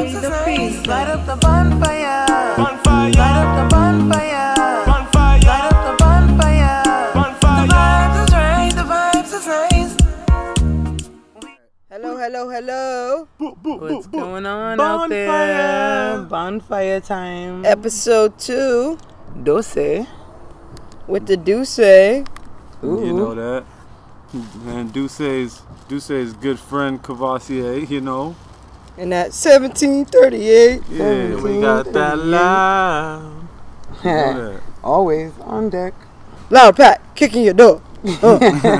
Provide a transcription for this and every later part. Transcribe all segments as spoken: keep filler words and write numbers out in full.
vibes is nice. Light up the bonfire. Bonfire. Light up the bonfire. Bonfire. Light up the bonfire. Bonfire. The vibes is right. The vibes is nice. Hello, hello, hello. What's going on out there? Bonfire time. Episode two Dose. with the Deuce. You know that. And Duce's Duce's good friend Cavassier, you know. And at seventeen thirty-eight. Yeah, we got that loud. You know that. Always on deck. Loud Pat, kicking your door. Uh.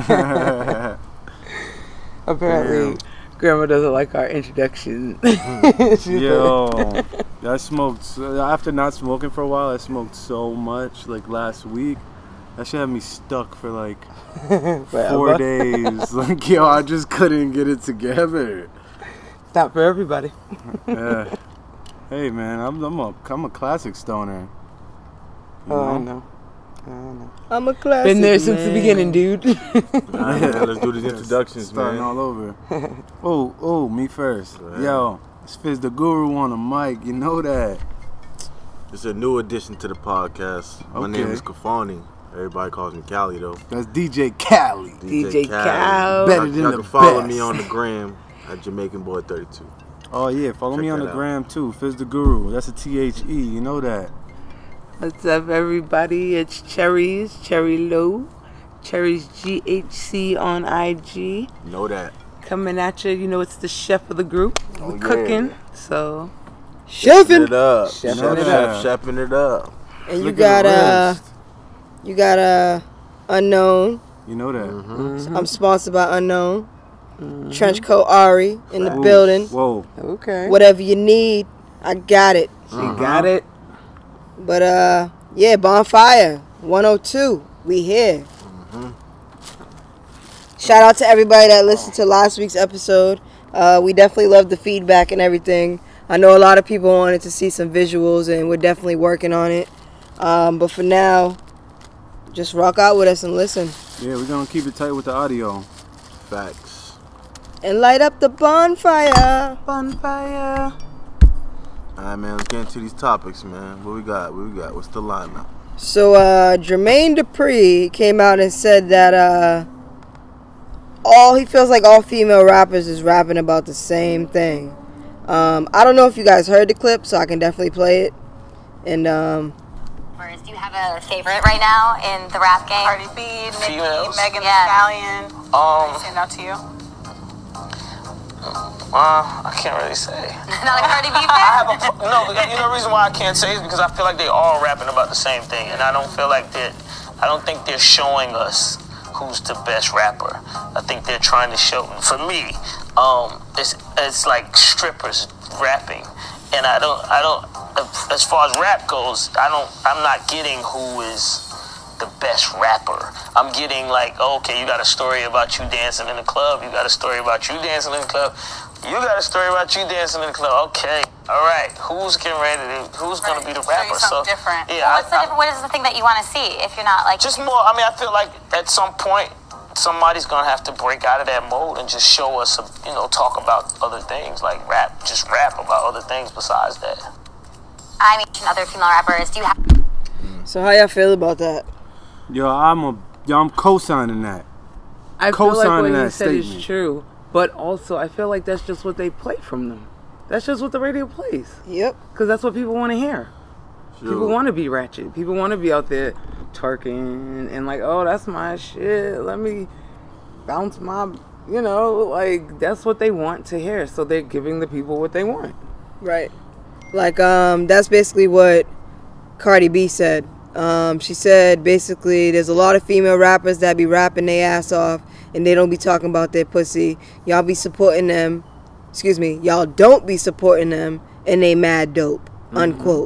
Apparently, Damn. Grandma doesn't like our introduction. Yo, I smoked, so- after not smoking for a while, I smoked so much, like last week. That shit had me stuck for like four days. Like, yo, I just couldn't get it together. It's not for everybody. Yeah. Hey, man, I'm, I'm, a, I'm a classic stoner. You Oh, I know? know. I know. I'm a classic. Been there since man. the beginning, dude. Nah, yeah, let's do these introductions, Starting man. all over. Oh, oh, me first. Go ahead. Yo, it's Fizz the Guru on the mic. You know that. It's a new addition to the podcast. My Okay. name is Kafani. Everybody calls me Cali, though. That's D J Cali. D J Cal. Better Y'all than y'all the can follow best. me on the gram at Jamaican Boy thirty-two. Oh yeah, follow Check me on that the out. gram too. Fizz the Guru. That's a T H E. You know that. What's up, everybody? It's Cherries, Cherry Low, Cherries G H C on I G. Know that. Coming at you. You know, it's the chef of the group. Oh, We're yeah. cooking, so Chefing. it up. Chefing Chef it chef, up. chefing it up. And you Look at got the uh, wrist. you got uh, Unknown. You know that. Mm-hmm. I'm sponsored by Unknown. Trench coat Ari in the Ooh, building. Whoa. okay. Whatever you need, I got it. She got it. But uh, yeah, Bonfire one oh two. We here. Shout out to everybody that listened to last week's episode. Uh, we definitely loved the feedback and everything. I know a lot of people wanted to see some visuals, and we're definitely working on it. Um, but for now, just rock out with us and listen. Yeah, we're gonna keep it tight with the audio. Facts. And light up the bonfire. Bonfire. Alright, man, let's get into these topics, man. What we got? What we got? What's the lineup? So uh, Jermaine Dupri came out and said that uh, all he feels like all female rappers is rapping about the same thing. Um, I don't know if you guys heard the clip, so I can definitely play it. And um, Do you have a favorite right now in the rap game? Cardi B, Nicki, Females. Megan Yeah. Thee Stallion. Um, Stand out to you? uh, I can't really say. Not a Cardi B I fan? have a no. You know the reason why I can't say is because I feel like they all rapping about the same thing, and I don't feel like that. I don't think they're showing us who's the best rapper. I think they're trying to show. For me, um, it's it's like strippers rapping, and I don't I don't. As far as rap goes, I don't. I'm not getting who is the best rapper. I'm getting like, okay, you got a story about you dancing in the club. You got a story about you dancing in the club. You got a story about you dancing in the club. Okay, all right. Who's getting ready to? Who's Right, gonna be the show you rapper? something so different. yeah, Well, what's the I- I- different, what is the thing that you want to see if you're not like... just more. I mean, I feel like at some point somebody's gonna have to break out of that mode and just show us, some, you know, talk about other things like rap. Just rap about other things besides that. I mean, other female rappers, do you have... so how y'all feel about that? Yo, I'm a yo, I'm co-signing that. I feel like Co-signing what he that said is statement. true, but also I feel like that's just what they play from them. That's just what the radio plays, Yep. because that's what people want to hear. People Sure. want to be ratchet. People want to be out there twerking and like, oh, that's my shit. Let me bounce my, you know, like that's what they want to hear. So they're giving the people what they want. Right. Like, um, that's basically what Cardi B said. Um, she said basically there's a lot of female rappers that be rapping their ass off and they don't be talking about their pussy. Y'all be supporting them. Excuse me. Y'all don't be supporting them and they mad dope. Unquote.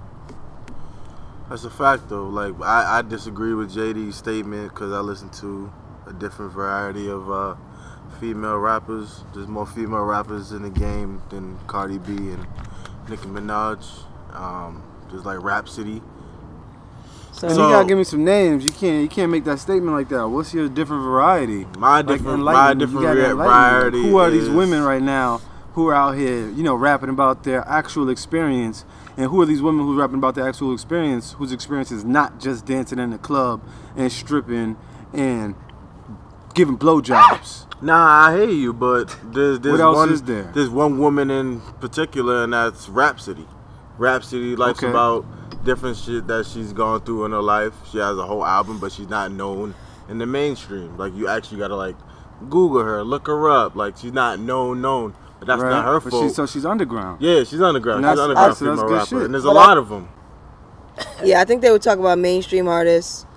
That's a fact, though. Like, I, I disagree with J D's statement because I listen to a different variety of uh, female rappers. There's more female rappers in the game than Cardi B and Nicki Minaj. Um, just like Rhapsody. So, And So- you gotta give me some names. You can't you can't make that statement like that. What's your different variety? My Like, different, enlighten my me. You different gotta va- enlighten me. variety. Who are these is- women right now who are out here, you know, rapping about their actual experience, and who are these women who are rapping about their actual experience, whose experience is not just dancing in the club and stripping and giving blowjobs. Nah, I hear you, but there's there's What else one is there? there's one woman in particular, and that's Rhapsody. Rhapsody likes Okay. about different shit that she's gone through in her life. She has a whole album, but she's not known in the mainstream. Like, you actually gotta like Google her, look her up. Like, she's not known known, but that's Right? not her But fault. she, so she's underground. Yeah, she's underground. And She's that's- underground that's- that's female good rapper, shit. and there's a But lot I- of them. Yeah, I think they would talk about mainstream artists,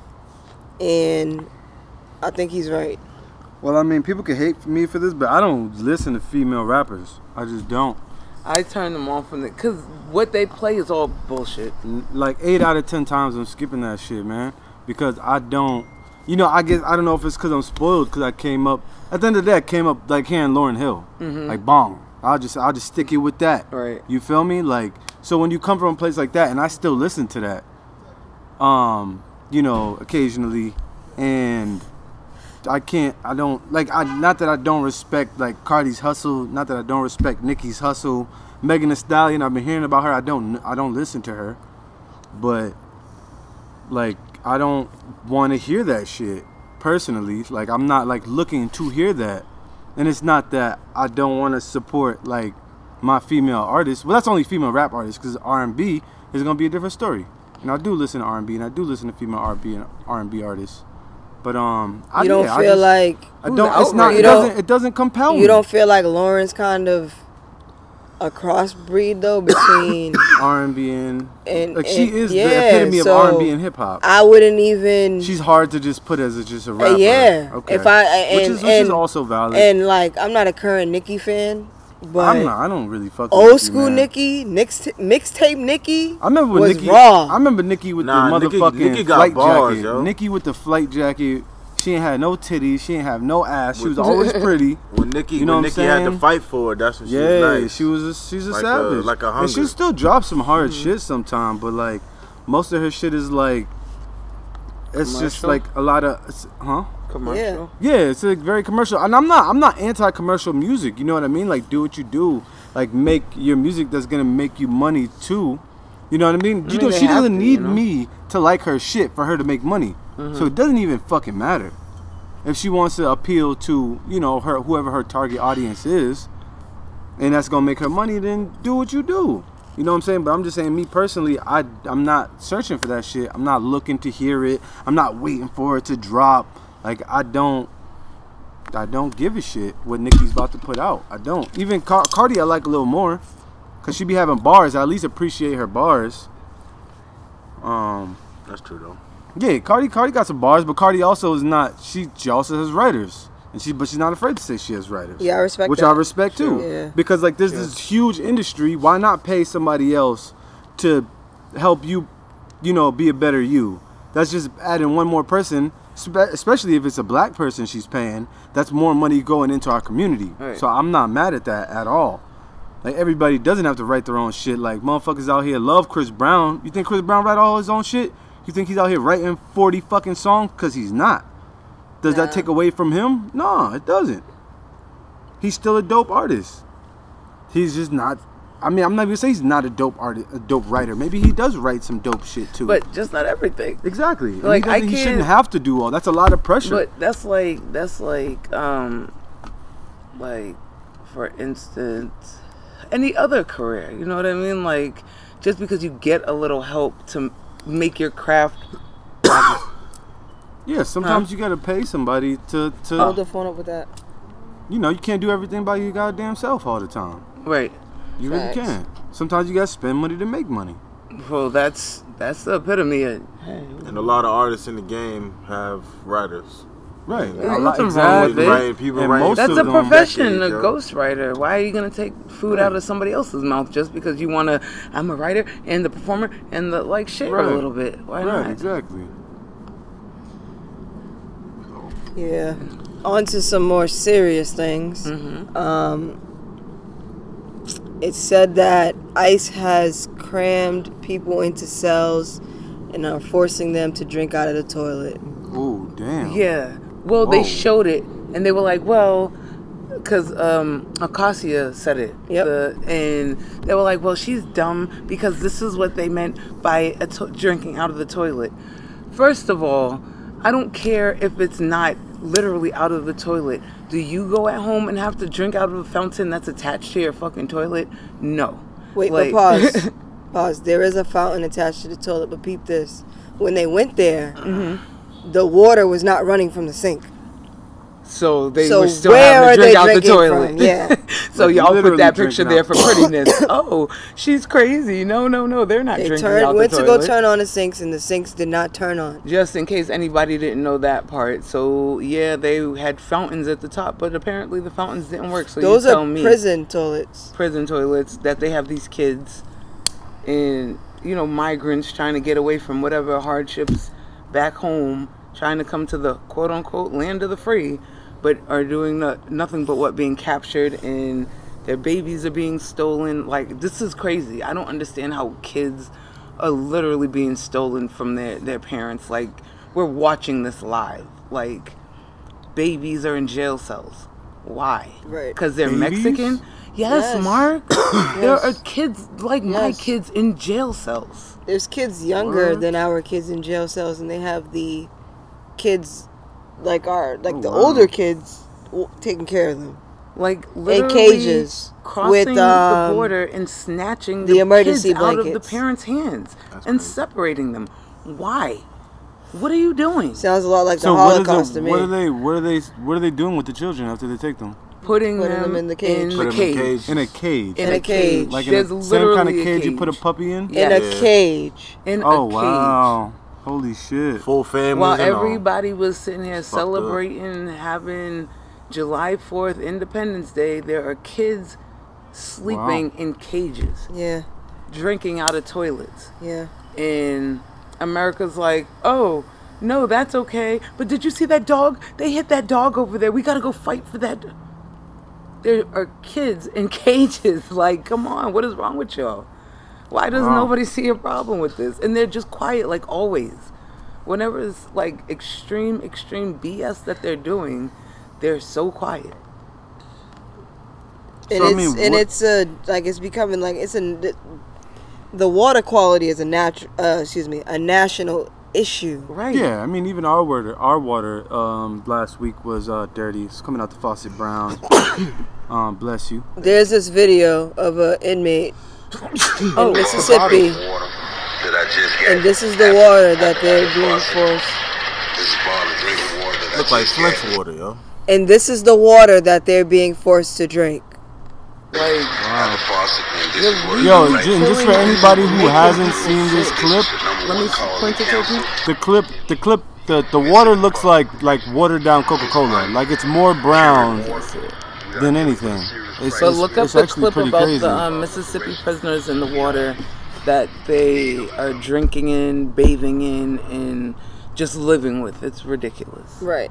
and I think he's right. Well, I mean, people can hate me for this, but I don't listen to female rappers. I just don't. I turn them off from the because what they play is all bullshit. N- Like eight out of ten times, I'm skipping that shit, man, because I don't. You know, I guess I don't know if it's because I'm spoiled because I came up. At the end of the day, I came up like hearing Lauryn Hill, like bong. I'll just I'll just stick it with that. Right. You feel me? Like, so when you come from a place like that, and I still listen to that, um, you know, occasionally, and I can't, I don't, like, I not that I don't respect, like, Cardi's hustle, not that I don't respect Nicki's hustle, Megan Thee Stallion, I've been hearing about her, I don't, I don't listen to her, but, like, I don't want to hear that shit, personally, like, I'm not, like, looking to hear that, and it's not that I don't want to support, like, my female artists, well, that's only female rap artists, because R and B is going to be a different story, and I do listen to R and B, and I do listen to female R and B and R and B artists. But um, I, You don't yeah, I feel just- like I don't. It's outright. not. You It don't- doesn't. It doesn't compel me. you don't feel like Lauren's kind of a crossbreed though between. R and B and And- like she and- is yeah, the epitome of so R and B and hip hop. I wouldn't even. She's hard to just put as a, just a uh, rapper. yeah. Okay. If I and, which is which and, is also valid. and like I'm not a current Nicki fan, but I'm not. I don't really fuck. with old Nicki, school man. Nicki, mix, mixtape Nicki. I remember when was Nicki. raw. I remember Nicki with Nah, the Nicki- motherfucking Nicki got flight bars, jacket. yo. Nicki with the flight jacket. She ain't had no titties. She ain't have no ass. She was always pretty. When Nicki, You know when what I'm Nicki had to saying? fight for it, that's when she Yeah, was nice. she was a, she's a Like a- savage. like a and she hunger. still drops some hard shit sometime, but like most of her shit is like it's just Commercial? like a lot of it's- huh? Commercial. Yeah, it's like very commercial. And I'm not I'm not anti-commercial music, you know what I mean? Like do what you do. Like make your music that's going to make you money too. You know what I mean? I you mean, know, they she have doesn't to, need you know? me to like her shit for her to make money. So it doesn't even fucking matter. If she wants to appeal to, you know, her whoever her target audience is, and that's gonna make her money, then do what you do. You know what I'm saying? But I'm just saying, me personally, I I'm not searching for that shit. I'm not looking to hear it. I'm not waiting for it to drop. Like I don't, I don't give a shit what Nicki's about to put out. I don't. Even Car- Cardi, I like a little more, cause she be having bars. I at least appreciate her bars. Um. That's true though. Yeah, Cardi, Cardi got some bars, but Cardi also is not. She, she also has writers, and she, but she's not afraid to say she has writers. Yeah, I respect which that. I respect too. Yeah. Because like there's this huge industry. Why not pay somebody else to help you, you know, be a better you? That's just adding one more person, spe- especially if it's a black person she's paying. That's more money going into our community. Right. So I'm not mad at that at all. Like everybody doesn't have to write their own shit. Like motherfuckers out here love Chris Brown. You think Chris Brown write all his own shit? You think he's out here writing forty fucking songs? Because he's not. Does that Nah. take away from him? No, it doesn't. He's still a dope artist. He's just not. I mean, I'm not gonna say he's not a dope artist, a dope writer. Maybe he does write some dope shit too. But just not everything. exactly, And like, he, I doesn't- he shouldn't can't- have to do all. That's a lot of pressure. But that's like that's like um like for instance any other career, you know what I mean? Like just because you get a little help to make your craft yeah, sometimes you gotta pay somebody to to. Hold the phone up with that. You know, you can't do everything by your goddamn self all the time. right. You really Facts. can't. Sometimes you gotta spend money to make money. Well, that's that's the epitome of And a lot of artists in the game have writers. Right. Yeah, A lot- nothing wrong with exactly. it. Writing, people And writing most That's of a them- profession, decades, a yo. ghostwriter. Why are you gonna take food out of somebody else's mouth just because you wanna? I'm a writer and the performer and the like share Right. a little bit. Why Right, not? exactly. Yeah. On to some more serious things. Mm-hmm. Um, it's said that ICE has crammed people into cells and are forcing them to drink out of the toilet. Oh damn. Yeah. Well, they Whoa. showed it, and they were like, "Well, because um, Acacia said it. Yep. The, and they were like, well, she's dumb because this is what they meant by a to- drinking out of the toilet. First of all, I don't care if it's not literally out of the toilet. Do you go at home and have to drink out of a fountain that's attached to your fucking toilet? No. Wait, Like- but pause. Pause. There is a fountain attached to the toilet, but peep this. When they went there, Mm-hmm. the water was not running from the sink. So they So were still where having are to drink they out the drinking toilet. from? Yeah. So Like, y'all put literally that picture drinking there out for the toilet. prettiness. Oh, she's crazy. No, no, no. They're not They drinking turned, out went the to toilet. go turn on the sinks, and the sinks did not turn on. Just in case anybody didn't know that part. So yeah, they had fountains at the top, but apparently the fountains didn't work. So Those you tell are me, prison toilets. prison toilets that they have these kids and you know migrants trying to get away from whatever hardships back home, trying to come to the quote unquote land of the free, but are doing no, nothing but what being captured, and their babies are being stolen. Like, this is crazy. I don't understand how kids are literally being stolen from their, their parents. Like, we're watching this live. Like, babies are in jail cells. Why? Right. Because they're Babies? Mexican? Yes, Yes. Mark. There are kids like my Yes. kids in jail cells. There's kids younger Word. than our kids in jail cells, and they have the kids like our like Oh, the wow. older kids w- taking care of them. Like, literally cages crossing with, um, the border and snatching the the, emergency kids out of the blankets. parents' hands That's and crazy. separating them. Why? What are you doing? Sounds a lot like So the what, is Holocaust the, to me. what are they? What are they? What are they doing with the children after they take them? Putting, Putting them, them in the cage. In Put the them in cage. cage. In a cage. In In a a cage. cage. Like There's in the same kind of literally a cage, you put a cage. puppy in. in a Yeah. cage. In Oh a cage. wow! Holy shit! Full family. While and all. everybody was sitting here Fucked up. celebrating, having July fourth, Independence Day, there are kids sleeping in cages, Yeah, drinking out of toilets. yeah. And America's like, oh, no, that's okay. But did you see that dog? They hit that dog over there. We got to go fight for that. There are kids in cages. Like, come on. What is wrong with y'all? Why does Wow. nobody see a problem with this? And they're just quiet like always. Whenever it's like extreme, extreme B S that they're doing, they're so quiet. And So, I it's mean, and what- it's a like it's becoming like it's a the water quality is a natural uh, excuse me a national issue. Right. Yeah, I mean, even our water, our water um, last week was uh, dirty. It's coming out the faucet brown. um, bless you. There's this video of an inmate Oh, in Mississippi, that I just got. and this is the water that they're being forced. This is bottle of drinking water that Look I like just got. Flint's water, yo. And this is the water that they're being forced to drink. Like, Out of faucet, and this is what Yo, it's like. j- just for anybody who hasn't seen this clip, let me point it to you. the clip, the clip, the, the water looks like like watered down Coca-Cola. Like it's more brown than anything. It's, But it's, look up it's the actually clip pretty about crazy. the um, Mississippi prisoners in the water that they are drinking in, bathing in, and just living with. It's ridiculous. Right.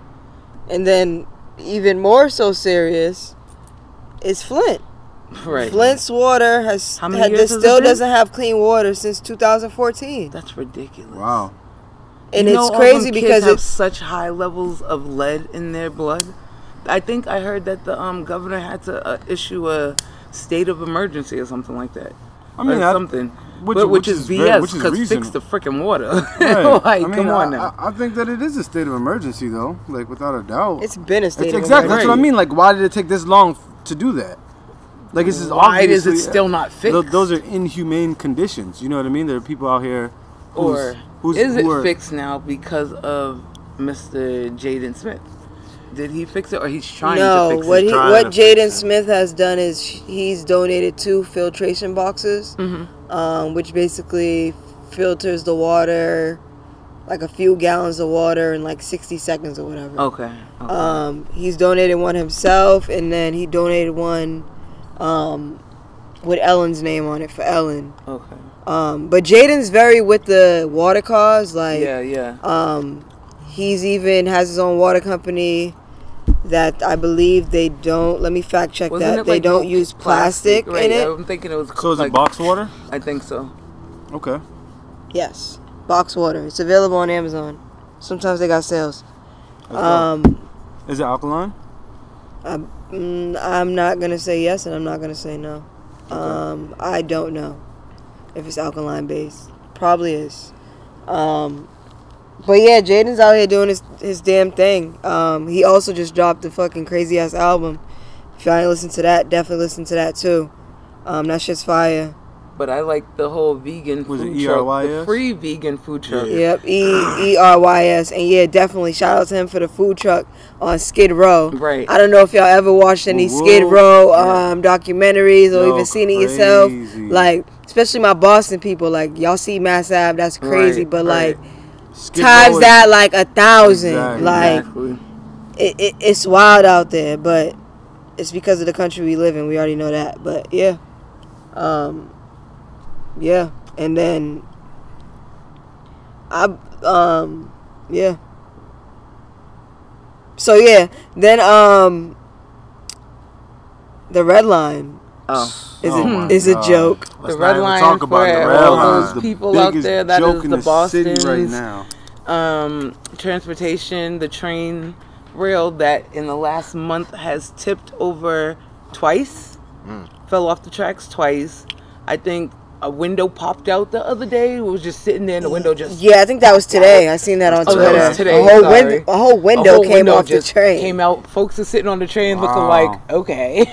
And then even more so serious is Flint. Right. Flint's water has How many had, years has it still been? doesn't have clean water since two thousand fourteen. That's ridiculous. Wow. And You know it's all crazy them kids because have it's such high levels of lead in their blood. I think I heard that the um, governor had to uh, issue a state of emergency or something like that. I mean, or I- something. which- but, which, which is, is B very- S which is because fix reasonable. the freaking water. Right. like, I mean, come on I, now. I, I think that it is a state of emergency, though. Like without a doubt. it's been a state It's of exactly. That's emergency. what I mean. Like, why did it take this long f- to do that? Like, this is Why is it obviously- still not fixed? Tho- Those are inhumane conditions. You know what I mean? There are people out here. Who's, Or who's, is it who are, fixed now because of Mister Jaden Smith? Did he fix it, or he's trying no, to fix what it? he, trying what to fix Jaden it. Smith has done is he's donated two filtration boxes, Mm-hmm. um, which basically filters the water, like a few gallons of water in like sixty seconds or whatever. Okay. okay. Um, he's donated one himself, and then he donated one um, with Ellen's name on it for Ellen. okay. Um, but Jaden's very with the water cause. Like, Yeah, yeah. um, he's even has his own water company that I believe they don't. Let me fact check Wasn't that it they like don't no use plastic, right, in it. I'm thinking it was. So is like, it box water? I think so. Okay. Yes, box water. It's available on Amazon. Sometimes they got sales. Let's go. Um, Is it alkaline? um, Mm, I'm not gonna say yes, and I'm not gonna say no. Um, I don't know if it's alkaline based. Probably is. Um, but yeah, Jaden's out here doing his his damn thing. Um, he also just dropped a fucking crazy ass album. If y'all ain't listen to that, definitely listen to that too. Um, that shit's fire. But I like the whole vegan Was it food E R Y S? truck, the free vegan food truck. Yep, E E R Y S, and yeah, definitely shout out to him for the food truck on Skid Row. Right. I don't know if y'all ever watched any Whoa. Skid Row um, documentaries or Yo, even seen it yourself. crazy. Like, especially my Boston people, like y'all see Mass Ave, that's crazy, Right, but right. like Skid times Row is- that like a thousand, Exactly. like Exactly. it, it, it's wild out there, but it's because of the country we live in. We already know that, but yeah, um, yeah, and then I, um, yeah. So yeah, then um, the Red Line Oh. is Oh a, my is a God. joke. The Let's red not even line talk for about the red all line. those The people out biggest there, that joke is in the city Boston right now. um, transportation, the train rail that in the last month has tipped over twice, Mm. fell off the tracks twice. I think a window popped out the other day. It was just sitting there and the window just... Yeah, I think that was today. I seen that on Oh, Twitter. that was today, a whole sorry. window, a whole window a whole came window off the just train. Came out. Folks are sitting on the train looking Wow. like, okay.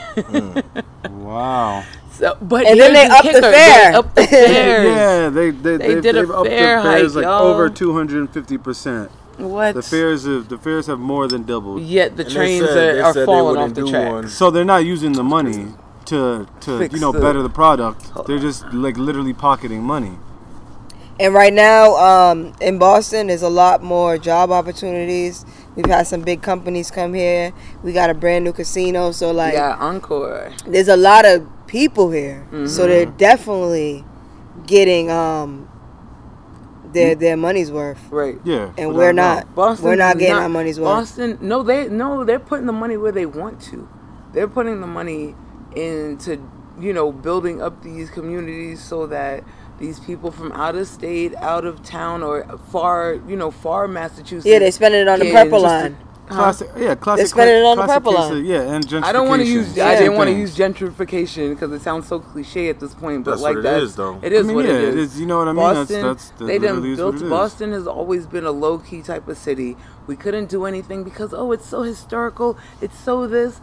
Wow. So, but And then here's they upped the kicker. fare. They upped the fares. Yeah, they they, They they did a they've upped fare the fares hike, like y'all. over two hundred fifty percent. What? The fares have the fares have more than doubled. Yet the And they trains said- they are, are said they falling wouldn't off the do track. one. So they're not using the money to to Fix you know the- better the product. They're just like literally pocketing money. And right now, um, in Boston, there's a lot more job opportunities. We've had some big companies come here. We got a brand new casino, so like, Yeah, Encore. there's a lot of people here. Mm-hmm. So they're definitely getting um their their money's worth, Mm. Right. Yeah, and without we're a doubt. not. Boston we're not is getting our money's worth. Boston, no, they no, they're putting the money where they want to. They're putting the money into, you know, building up these communities so that these people from out of state, out of town, or far, you know, far Massachusetts. Yeah, they spending it on the can purple just- line. Classic, yeah, classic. They're spending it on the classic purple case of- line. Yeah, and gentrification. I don't want to use. Same I didn't want to thing. use gentrification because it sounds so cliche at this point. But That's like what it that, is, though. It is I mean, what yeah, it it is. is, you know what I mean? That's- Boston, that's- that they done literally is built. what it is. Boston has always been a low key type of city. We couldn't do anything because oh, it's so historical. It's so this.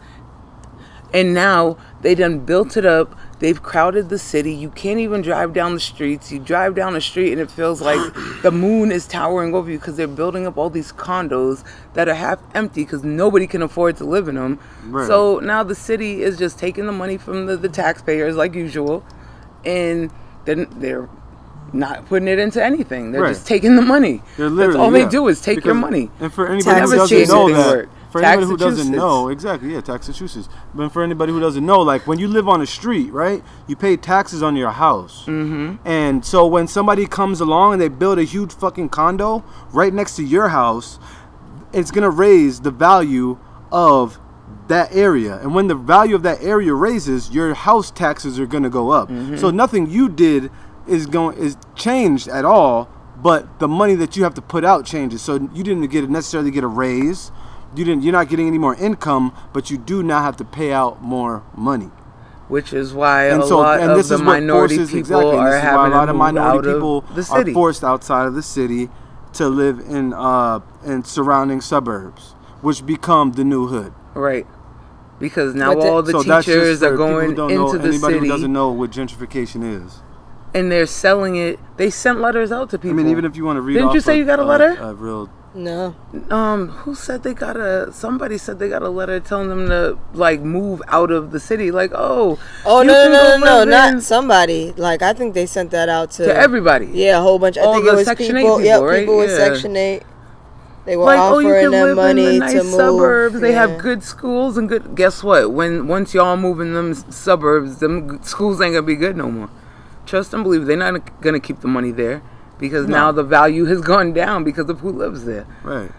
And now they done built it up. They've crowded the city. You can't even drive down the streets. You drive down the street and it feels like the moon is towering over you because they're building up all these condos that are half empty because nobody can afford to live in them. Right. So now the city is just taking the money from the, the taxpayers like usual, and then they're not putting it into anything. They're Right. just taking the money. They're That's literally, all they yeah. do is take your Because- money. And for anybody Tax who doesn't Massachusetts. know Anything that, work. for anybody who doesn't Tax-achusetts. know, exactly, yeah, Tax-achusetts. But for anybody who doesn't know, like when you live on a street, right, you pay taxes on your house. Mm-hmm. And so when somebody comes along and they build a huge fucking condo right next to your house, it's gonna raise the value of that area. And when the value of that area raises, your house taxes are gonna go up. Mm-hmm. So nothing you did is going is changed at all, but the money that you have to put out changes. So you didn't get necessarily get a raise. You didn't. You're not getting any more income, but you do now have to pay out more money. Which is why And a so, lot and of this the is what minority forces people exactly. and are this is why having a lot to of move minority out people of the are city. forced outside of the city to live in uh in surrounding suburbs, which become the new hood. Right. Because now But the- all the so that's just teachers for are people who going don't into know, the anybody city who doesn't know what gentrification is. and they're selling it. They sent letters out to people. I mean, even if you want to read, Didn't off you say a- you got a a- letter? A real No. Um, who said they got a? Somebody said they got a letter telling them to like move out of the city. Like, oh, Oh you no can no go no no live not in- somebody. Like I think they sent that out to to everybody. Yeah, a whole bunch. I All think the it was Section eight people. people, Yep, right? people with Yeah. Section eight. They were Like, oh, you offering can them live money in the nice to move. suburbs. They Yeah. have good schools and good. Guess what? When once y'all move in them s- suburbs, them g- schools ain't gonna be good no more. Trust and believe. They're not gonna keep the money there because No. now the value has gone down because of who lives there. right.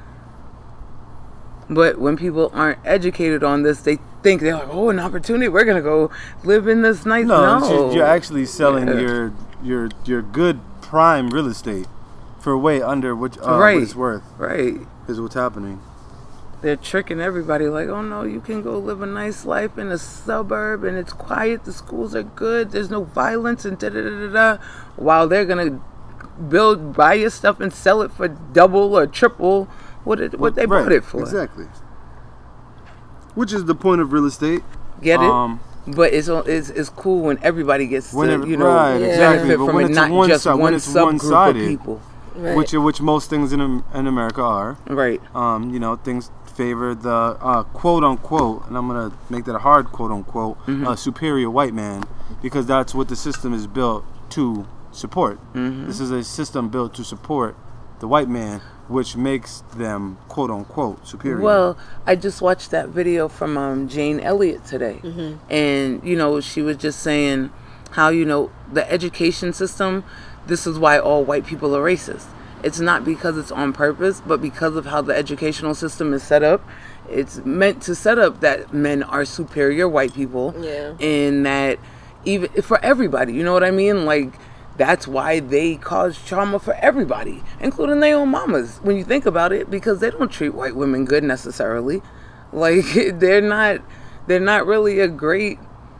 But when people aren't educated on this, they think they're like, "Oh, an opportunity. We're gonna go live in this nice." No, No, it's just- you're actually selling Yeah. your your your good prime real estate for way under what, uh, Right. what it's worth. right. Is what's happening. they're tricking everybody like, oh no, you can go live a nice life in a suburb and it's quiet, the schools are good, there's no violence and da da da da da, while they're gonna build, buy your stuff and sell it for double or triple what it, what they right, bought it for. Exactly. Which is the point of real estate. Get it? Um, But it's, it's it's cool when everybody gets when to, it, you know, right, benefit exactly. But from when it, it's not one just side, one when it's subgroup one-sided, of people. Right. which which most things in Am- in America are. Right. Um, you know, things favor the uh, quote unquote, and I'm gonna make that a hard quote unquote, Mm-hmm. uh, superior white man, because that's what the system is built to support. Mm-hmm. This is a system built to support the white man, which makes them quote unquote superior. Well, I just watched that video from um, Jane Elliott today, and you know, she was just saying how, you know, the education system, this is why all white people are racist. It's not because it's on purpose, but because of how the educational system is set up. It's meant to set up that men are superior white people, Yeah. and that even for everybody, you know what I mean? Like, that's why they cause trauma for everybody, including their own mamas, when you think about it, because they don't treat white women good necessarily. Like, they're not, they're not really a great,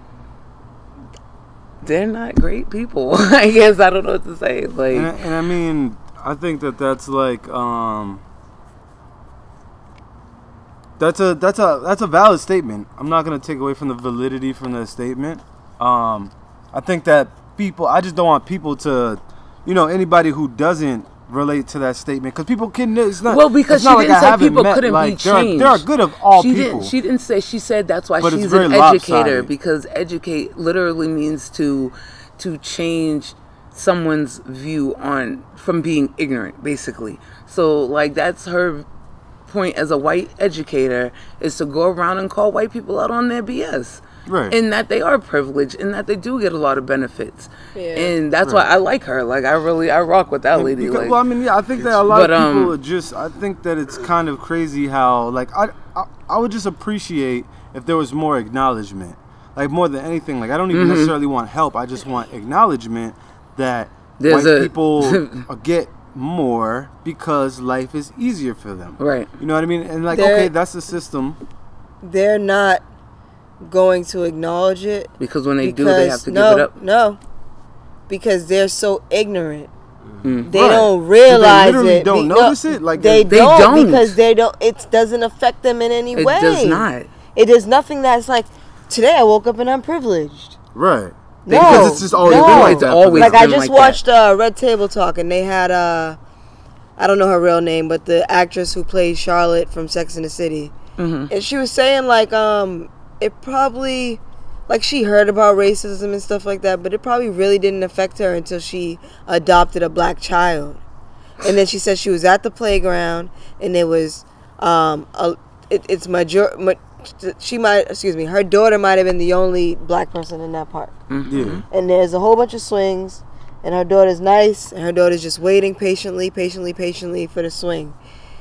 they're not great people. I guess I don't know what to say. Like, and, and I mean, I think that that's like, um, that's a that's a that's a valid statement. I'm not gonna take away from the validity from the statement. Um, I think that people, I just don't want people to, you know, anybody who doesn't relate to that statement, because people can. It's not. well, because it's she not like didn't I say haven't people met, couldn't like, be there are, changed. there are good of all she people. Didn't, she didn't say. She said that's why But it's she's very an educator, lopsided. because educate literally means to to change someone's view on from being ignorant, basically. So like that's her point as a white educator, is to go around and call white people out on their B S. Right. And that they are privileged, and that they do get a lot of benefits. Yeah. And that's Right. why I like her. Like, I really, I rock with that Yeah, lady. because- Like, well, I mean, yeah, I think that a lot But, of people um, are just. I think that it's kind of crazy how, like, I, I, I would just appreciate if there was more acknowledgement, like more than anything. Like, I don't even Mhm. necessarily want help. I just want acknowledgement that There's white a- people get more because life is easier for them. Right. You know what I mean? And like, There- okay, that's the system. They're not going to acknowledge it because when they because, do, they have to no, give it up. No, because they're so ignorant. Mm. They Right. don't So realize they literally it. don't Be- notice no, it? Like, they, they don't, don't. because they don't. It doesn't affect them in any It way. does not. It is nothing that's like, today I woke up and I'm privileged. Right. No, Because it's just always no. been like It's that. for always them. Like I been just like watched uh, Red Table Talk, and they had uh, I don't know her real name, but the actress who plays Charlotte from Sex and the City, Mm-hmm. and she was saying like um, it probably, like she heard about racism and stuff like that, but it probably really didn't affect her until she adopted a black child, and then she said she was at the playground, and it was um, a, it, it's major. Ma- she might, excuse me, her daughter might have been the only black person in that park. Yeah. And there's a whole bunch of swings, and her daughter's nice, and her daughter's just waiting patiently, patiently, patiently for the swing.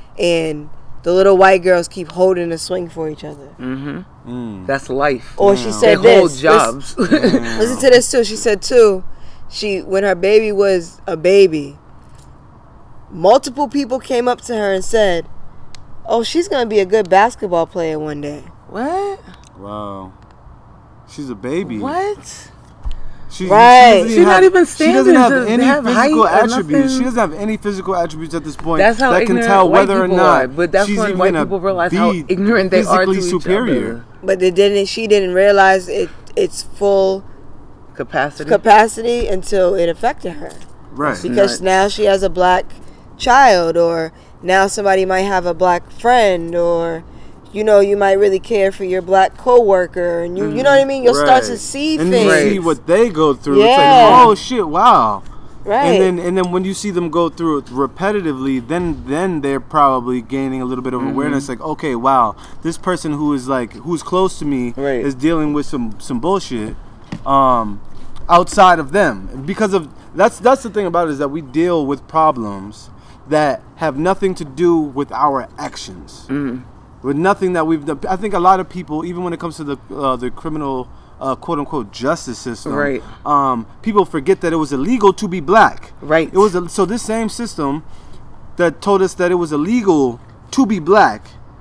And the little white girls keep holding the swing for each other. Mm-hmm. Mm. That's life. Or she Damn. said They hold this. jobs. Listen, listen to this too. She said too, she when her baby was a baby, multiple people came up to her and said, "Oh, she's gonna be a good basketball player one day." What? Wow. She's a baby. What? She, Right. She She's doesn't not have, even She doesn't standing have to any have physical height or attributes. nothing. She doesn't have any physical attributes at this point That's how that can ignorant tell white whether or people not are, but that's she's when even white gonna people realize how be ignorant they are to physically each superior. other. But they didn't. She didn't realize it. Its full Capacity. capacity until it affected her. Right. Because Nuts. now she has a black child, or now somebody might have a black friend, or you know, you might really care for your black coworker, and you you know what I mean. You'll start to Right. see and things. you see what they go through. Yeah. It's like, oh shit, wow. Right. And then and then when you see them go through it repetitively, then then they're probably gaining a little bit of awareness. Like, okay, wow, this person who is like who's close to me Right. is dealing with some some bullshit um, outside of them. Because of that's that's the thing about it, is that we deal with problems that have nothing to do with our actions. Mm. With nothing that we've done. I think a lot of people, even when it comes to the uh, the criminal uh, quote unquote justice system, Right. Um, people forget that it was illegal to be black. Right. It was a, so this same system that told us that it was illegal to be black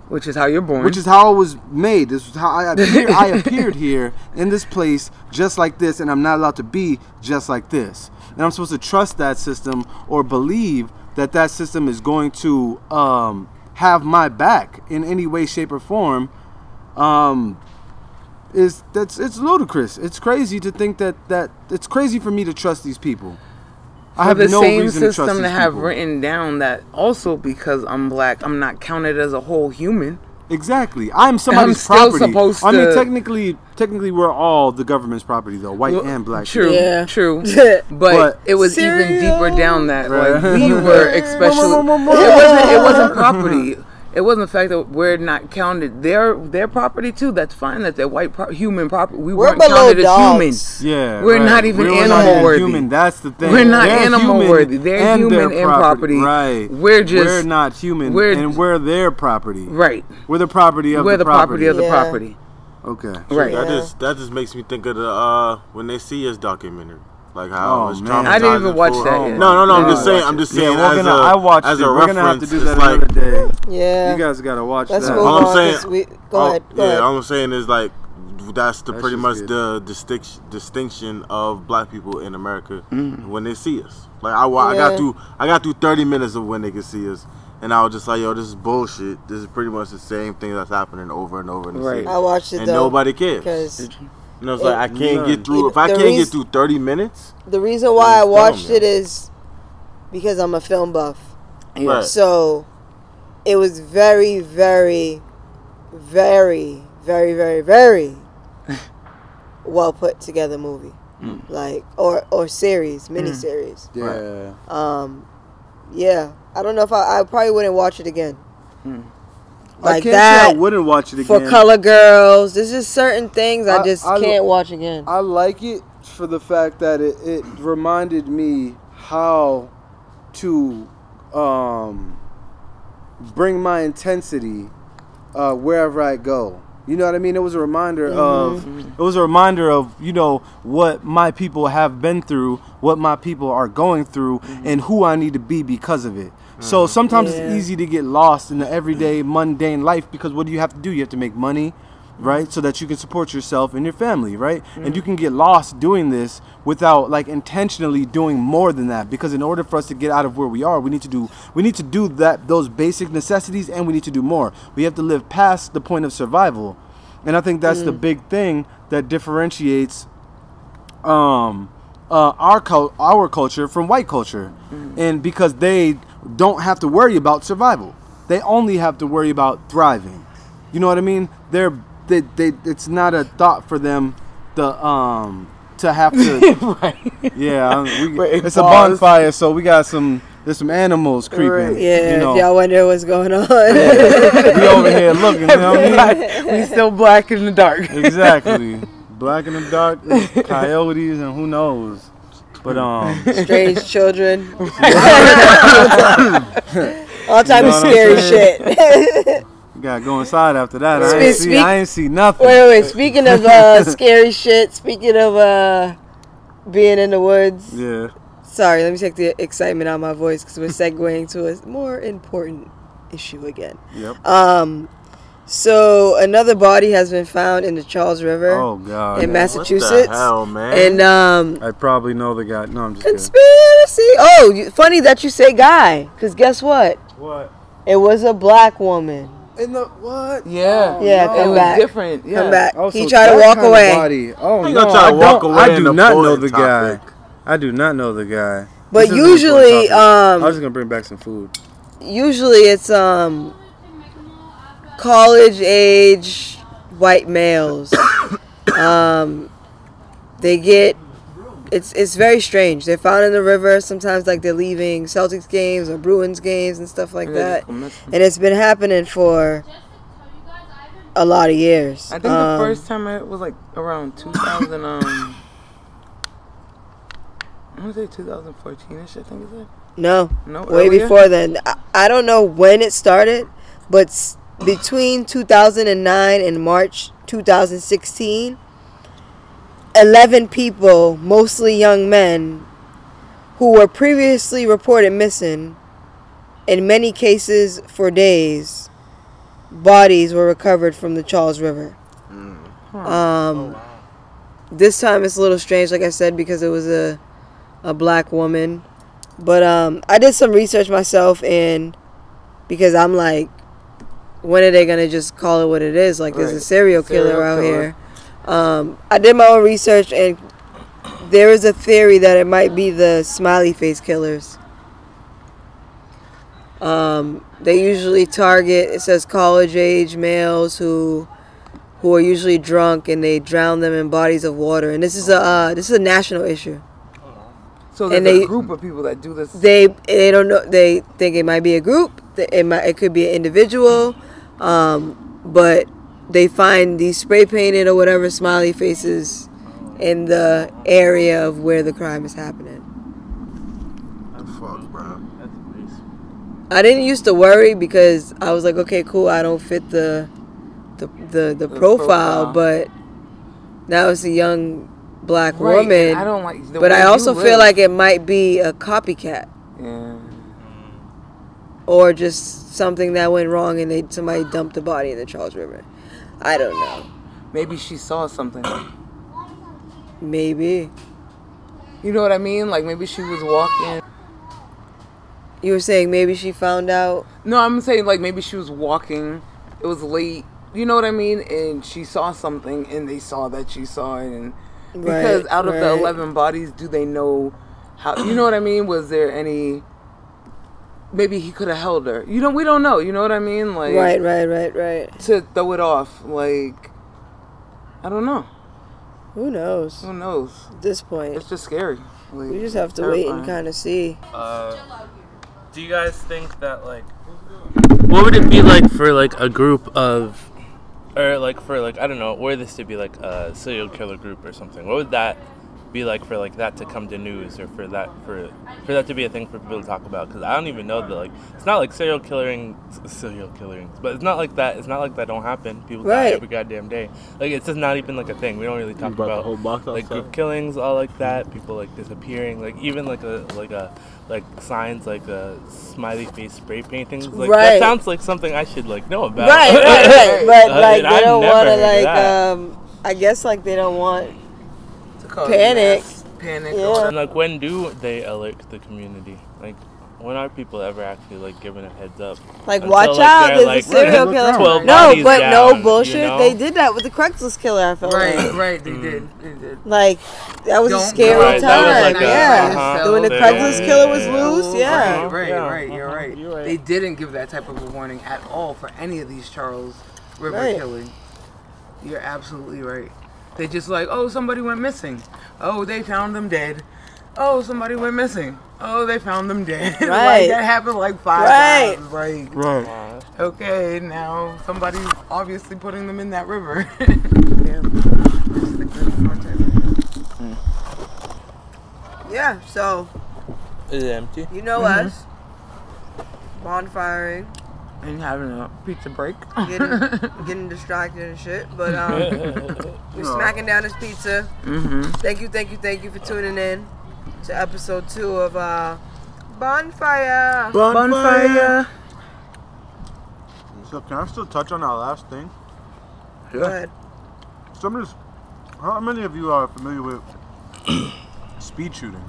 Which is how you're born. Which is how I was made. This is how I appeared. I appeared here in this place just like this, and I'm not allowed to be just like this. And I'm supposed to trust that system or believe that that system is going to um, have my back in any way, shape, or form. Um, is that's it's ludicrous. It's crazy to think that that it's crazy for me to trust these people. I have the no same reason to system trust to these have people. written down that also because I'm black, I'm not counted as a whole human. Exactly. I'm somebody's I'm still property. supposed I mean, to- technically, technically, we're all the government's property, though, white Well, and black. True, Yeah. true. But But it was Cereal. even deeper down that Right. like we were especially it wasn't it wasn't property. It wasn't the fact that we're not counted. Their their property too. That's fine. That they're white pro- human property. We We're weren't below counted as dogs. humans. Yeah, We're right. not even We're animal not even worthy. Human. That's the thing. We're not They're animal human worthy. They're and human their and property. Right. We're just- we're not human, we're- and we're their property. Right. We're the property of We're the, the property of the Yeah. property. Okay. Right. That Yeah. just that just makes me think of the uh when they see us documentary, like how Oh, it was man. traumatizing. I didn't even watch for- that yet. No, no, no. I'm Yeah. just saying. I'm just Yeah, saying. we're as gonna. a, I watched as it. a We're reference, gonna have to do it's that like, another day. Yeah. You guys gotta watch Let's that. move All I'm on. saying- 'cause we, go all- ahead. Go yeah, ahead. all I'm saying is like that's the That pretty shit's much good. the distinction distinction of black people in America when they see us. Like I, wa- I Yeah. got through I got through thirty minutes of when they could see us, and I was just like, yo, this is bullshit. This is pretty much the same thing that's happening over and over in the Right. city. I watched it and though. nobody cares. Because You know, it's like I can't None. get through. If I The can't reas- get through thirty minutes, the reason why I Film, watched yeah. it is because I'm a film buff. Yeah. Right. So it was very, very, very, very, very, very well put together movie. Like or or series, mini series. Yeah. Um, yeah. I don't know if I, I probably wouldn't watch it again. I Like can't that say I wouldn't watch it again. for Color Girls. There's just certain things I, I- just I- can't watch again. I like it for the fact that it, it reminded me how to um, bring my intensity uh, wherever I go. You know what I mean? It was a reminder of it was a reminder of, you know, what my people have been through, what my people are going through, and who I need to be because of it. So sometimes Yeah. it's easy to get lost in the everyday mundane life because what do you have to do? You have to make money, right? So that you can support yourself and your family, right? And you can get lost doing this without like intentionally doing more than that, because in order for us to get out of where we are, we need to do we need to do that those basic necessities, and we need to do more. We have to live past the point of survival. And I think that's the big thing that differentiates um uh our cul- our culture from white culture. And because they don't have to worry about survival. They only have to worry about thriving. You know what I mean? They're they, they it's not a thought for them the um to have to Right. yeah we, Wait, it's a pause. bonfire, so we got some there's some animals creeping. yeah, you know. if y'all wonder what's going on. We over here looking, you know what I mean? We still black in the dark. Exactly. Black in the dark, coyotes, and who knows. But um, Strange children. All type You know of what I'm scary saying? shit. you gotta go inside after that. I Speak- ain't see, speak- I ain't see nothing. Wait, wait, wait. Speaking of uh, scary shit, speaking of uh, being in the woods. Yeah. Sorry, let me take the excitement out of my voice because we're segueing to a more important issue again. Yep. Um, so another body has been found in the Charles River Oh God. in what Massachusetts. the hell, man? And um, I probably know the guy. No, I'm just kidding. conspiracy. Oh, you, funny that you say guy, because guess what? What? It was a black woman. In the what? Yeah. Yeah, no. It come was back. different. Yeah. Come back. Oh, he so tried to that walk kind of away. body. Oh You no, gonna try I to walk don't. away I in do the not know important the guy. topic. I do not know the guy. But This is an important usually, topic. I um, was just gonna bring back some food. usually it's um college age white males. um, they get it's it's very strange. They're found in the river. Sometimes like they're leaving Celtics games or Bruins games and stuff like that. And it's been happening for a lot of years. I think Um, the first time I was like around two thousand. Um, I want to say two thousand fourteen-ish. I think is it. No, No, way earlier? before then. I, I don't know when it started, but s- between two thousand nine and March two thousand sixteen, eleven people, mostly young men, who were previously reported missing, in many cases for days, bodies were recovered from the Charles River. Mm. Um, Oh, wow. This time it's a little strange, like I said, because it was a a black woman. But um, I did some research myself, and because I'm like, when are they gonna just call it what it is? Like, there's a Right. serial killer Serial out killer. here. Um, I did my own research, and there is a theory that it might be the smiley face killers. Um, they usually target, it says college age males who who are usually drunk, and they drown them in bodies of water. And this is a uh, this is a national issue. So there's And they- a group of people that do this. They they don't know. They think it might be a group. It might it could be an individual, um, but they find these spray painted or whatever smiley faces in the area of where the crime is happening. Fuck, bro. That's crazy. I didn't used to worry because I was like, okay, cool, I don't fit the the the, the, The profile, profile. but now it's a young black Right, woman. and I don't like the but way I you also feel live. like it might be a copycat. Yeah. Or just something that went wrong and they somebody dumped the body in the Charles River. I don't know. Maybe she saw something. Maybe. You know what I mean? Like maybe she was walking. You were saying maybe she found out. No, I'm saying like maybe she was walking. It was late. You know what I mean? And she saw something, and they saw that she saw it. And because Right, out of the right. eleven bodies, do they know how? You know what I mean? Was there any? Maybe he could have held her. You know, we don't know. You know what I mean? Like Right, right, right, right. to throw it off. Like I don't know. Who knows? Who knows? At this point, It's just scary. Like, we just have to wait and terrifying. kind of see. Uh, do you guys think that, like, what would it be like for, like, a group of, or, like, for, like, I don't know, were this to be, like, a serial killer group or something? What would that be like for, like, that to come to news, or for that, for, for that to be a thing for people to talk about? Because I don't even know that, like, it's not like serial killing, serial killing, but it's not like that, it's not like that don't happen. People die Right. every goddamn day. Like, it's just not even, like, a thing. We don't really talk brought the about, whole box like, outside. group killings, all like that, people, like, disappearing, like, even, like, a, like, a, like, signs, like, a smiley face spray paintings. Like, Right. that sounds like something I should, like, know about. Right, right, right. But Uh, like and they I've don't never want to heard of like that. um. I guess like they don't want To cause Panic. mass Panic. Yeah. or- And, like, when do they alert the community? Like, when are people ever actually, like, given a heads up? like Until, watch like, out. they're, There's like, a serial killer. twelve No, bodies but down, no bullshit. you know? They did that with the Craigslist killer. I felt Right, like. right. They did. They did. Like that was a Don't scary go Right, time. that was like a- yeah, uh-huh. when the Yeah, Craigslist yeah, killer yeah, was yeah. loose. Yeah. Right, right, Yeah, right. You're uh-huh, right. you're right. They didn't give that type of a warning at all for any of these Charles River Right. killing. You're absolutely right. They just like, oh, somebody went missing. Oh, they found them dead. Oh, somebody went missing. Oh, they found them dead. Right. Like that happened like five Right. times. Like, Right. Uh, okay, now somebody's obviously putting them in that river. Yeah. Just the good content. Yeah. So Is it empty? you know us, bonfiring, And having a pizza break. getting getting distracted and shit. But um, we smacking down this pizza. Mm-hmm. Thank you, thank you, thank you for tuning in to episode two of uh, Bonfire. Bonfire. So can I still touch on that last thing? Go ahead. Some of this, how many of you are familiar with speed shooting?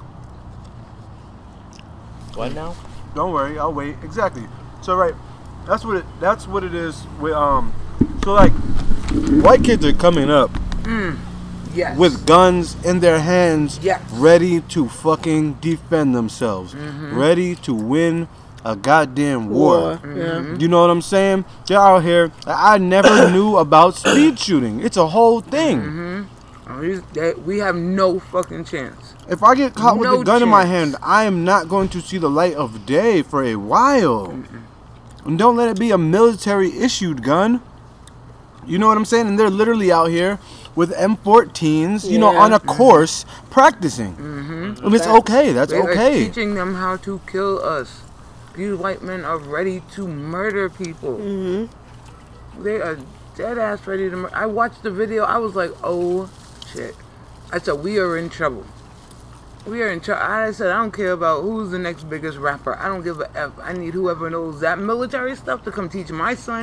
What now? Don't worry, I'll wait. Exactly. So right, that's what it. That's what it is. With um, so like, white kids are coming up Yes. with guns in their hands, Yes. ready to fucking defend themselves, Mm-hmm. ready to win a goddamn war. War, yeah. You know what I'm saying? They're out here. I I never knew about speed shooting. It's a whole thing. Mm-hmm. Oh, he's- that- we have no fucking chance. If I get caught with No a gun in my chance. hand, I am not going to see the light of day for a while. And don't let it be a military issued gun. You know what I'm saying? And they're literally out here with M fourteens, you know, Yeah. on a course practicing. Mm-hmm. And it's okay. That's They are okay. teaching them how to kill us. These white men are ready to murder people. Mm-hmm. They are dead ass ready to murder. I watched the video. I was like, oh shit. I said, we are in trouble. We are in trouble. I said, I don't care about who's the next biggest rapper. I don't give a F. I need whoever knows that military stuff to come teach my son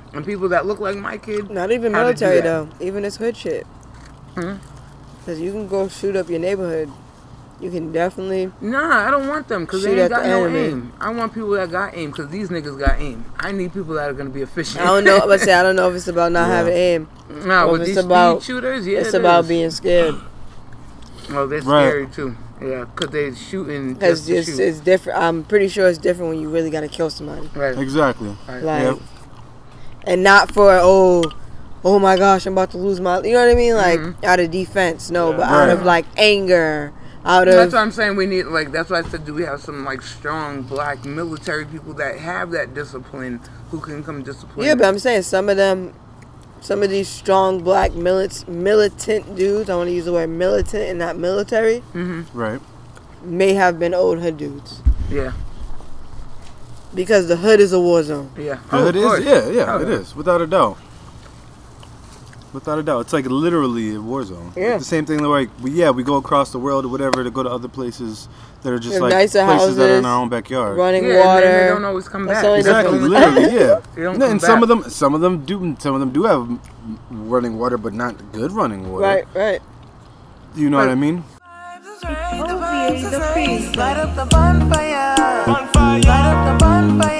And people that look like my kid. Not even how to do military that. though. Even this hood shit. Hmm? Because you can go shoot up your neighborhood. You can definitely. Nah, I don't want them because Shoot they ain't at got the no enemy. aim. I want people that got aim because these niggas got aim. I need people that are gonna be efficient. I don't know. Let's say I don't know if it's about not Yeah. having aim. Nah, or with if these it's about speed shooters, yeah, it's it about is. being scared. Oh, they're Right. scary too. Yeah, because they shooting just Because to it's, shoot. it's different. I'm pretty sure it's different when you really gotta kill somebody. Right. Exactly. Right. Like, Yep. and not for oh, oh my gosh, I'm about to lose my. You know what I mean? Like Mhm. out of defense, no, Yeah. but out Right. of like anger, out That's of what I'm saying. We need like that's why I said do we have some like strong black military people that have that discipline who can come discipline. yeah. But I'm saying some of them, some of these strong black milit- militant dudes. I want to use the word militant and not military. hmm Right. May have been old hood dudes Yeah. because the hood is a war zone. Yeah. Yeah, Oh, it of course. is. Yeah, yeah, Oh, it is. Without a doubt. Without a doubt. It's like literally a war zone. Yeah. Like the same thing like, we, yeah, we go across the world or whatever to go to other places that are just Have like nicer places that are in houses, our own backyard. Running Yeah, and water. then they don't always come That's back. the only Exactly, difference. literally, yeah. They don't and come some back. of them, some of them do, some of them do have running water, but not good running water. Right, right. You know what I mean? The vibes is nice. Light up the bonfire. Bonfire. Light up the bonfire.